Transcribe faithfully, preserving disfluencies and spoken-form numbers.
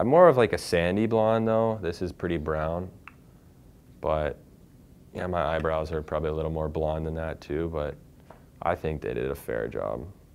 I'm more of like a sandy blonde though. This is pretty brown, but yeah, my eyebrows are probably a little more blonde than that too, but I think they did a fair job.